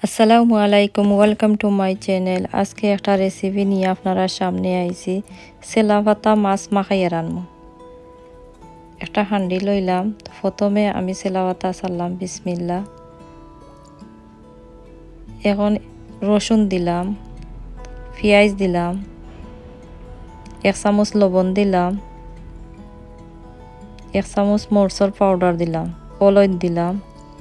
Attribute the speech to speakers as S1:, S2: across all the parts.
S1: আসসালামু আলাইকুম, welcome to my channel. আজকে একটা রেসিপি নিয়ে আপনারা সামনে আইছি। সেলা পাতা মাছ মাখাইয়া রানবো। একটা হাঁডি লইলাম। প্রথমে আমি সেলা পাতা ছাড়লাম, বিসমিল্লা। এখন রসুন দিলাম, পেঁয়াজ দিলাম, 1 চামচ লবণ দিলাম, 1 চামচ মরচর পাউডার দিলাম, হলুদ দিলাম,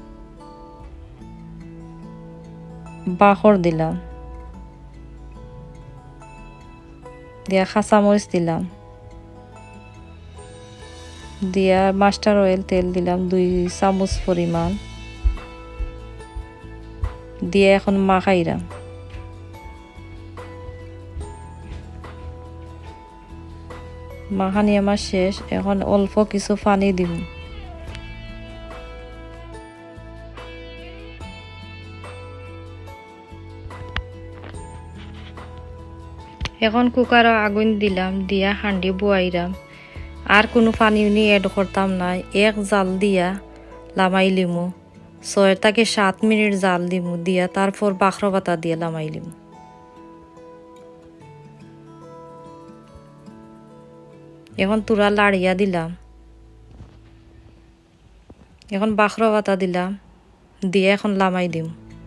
S1: বাখর দিলাম, দিয়া কাঁচামরিচ দিলাম, দিয়া মাস্টার অয়েল তেল দিলাম 2 চামচ পরিমাণ, দিয়ে এখন মাখাইরাম। মাখানি আমার শেষ। এখন অল্প কিছু পানি দিব। এখন কুকার আগুন দিলাম, দিয়া হাঁডি বুয়াইরাম। আর কোনো পানি উনি এড করতাম না। এক জাল দিয়া লামাই লিমু, 6 থেকে 7 মিনিট জাল দিমু, দিয়া তারপর বাখর পাতা দিয়ে লামাই লিমু। এখন তুরা লাড়িয়া দিলাম, এখন বাখর পাতা দিলাম, দিয়ে এখন লামাই দিম।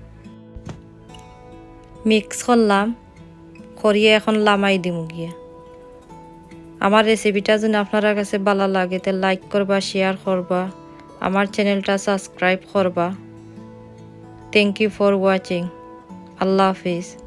S1: মিক্স করলাম, করিয়ে এখন লামাই দিমু গিয়ে। আমার রেসিপিটা যদি আপনার কাছে ভালো লাগে তো লাইক করবা, শেয়ার করবা, আমার চ্যানেলটা সাবস্ক্রাইব করবা। Thank you for watching. আল্লাহ হাফিজ।